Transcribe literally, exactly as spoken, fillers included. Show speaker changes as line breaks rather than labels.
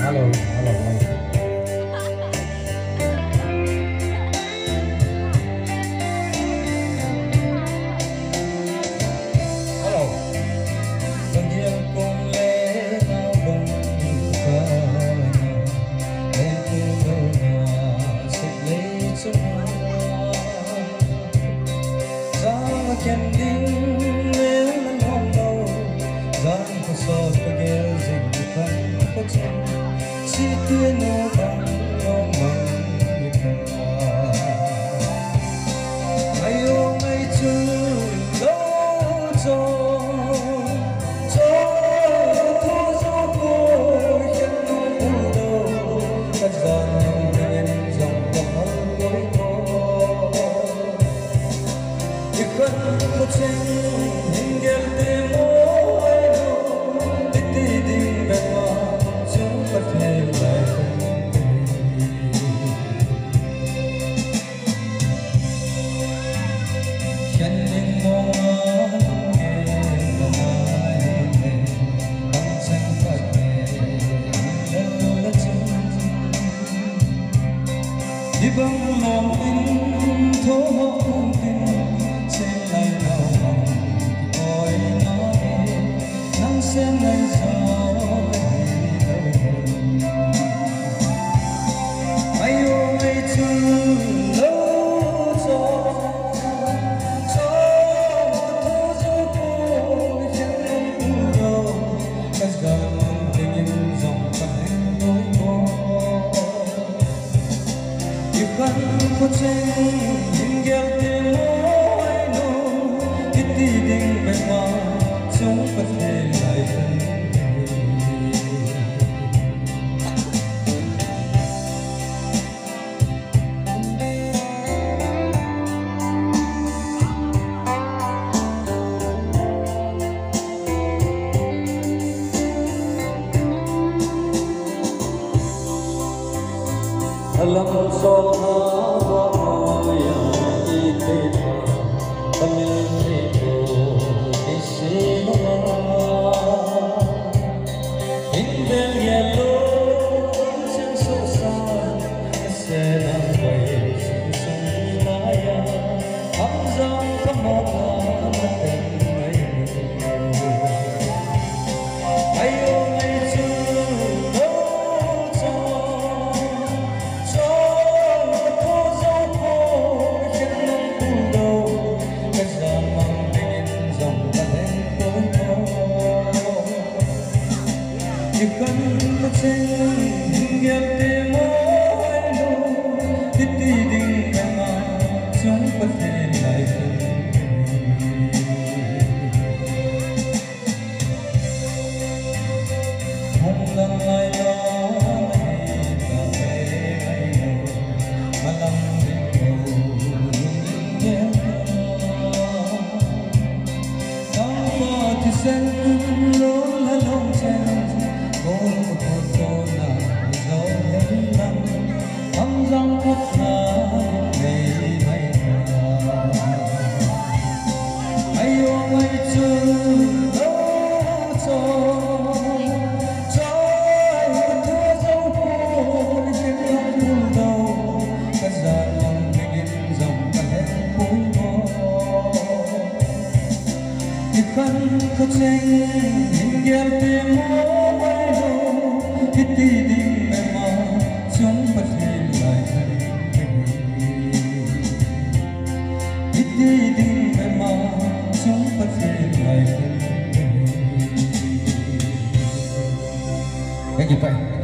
Hello, hello, hello. Hello. Từng yên cùng lễ nào bông ca nhà, lên từ đầu nhà sẽ lấy chút hoa. Giang khen đinh nếu lần hôm đầu, giang có sọt có ghé dịch khăn có chân, chỉ tuyên ô bằng ô măng như hoa. Ngày ô ngày chưa lâu cho đi bằng lòng tin thố không tin trên lại nào lòng ôi nói nắng xem ngày gió ai yêu ngày chưa lâu cho cho thô dấu cô chẳng em đâu các giờ tình in dòng phải nỗi cô khăn có trên những gheo tên môi nô ít đi đình về mà chúng có thể lại thân Alam sol ha wa ya ite pamilni ko isi ma indel yello sang so sa se na bai sung maya am jang kamona maten mai ayo khăn có trên những gheo tên môi nô ít đi đình về mà chúng có thể lại thân không lần ai đó này cả về ngày đầu mà lòng tình cầu những gheo sao mà thì xanh luôn là lòng chen khăn có trên những gheo tiếng môi nô ít đi đình về mà chúng có thể lại thân ít đi đình về mà chúng có thể lại thân. Cái gì vậy?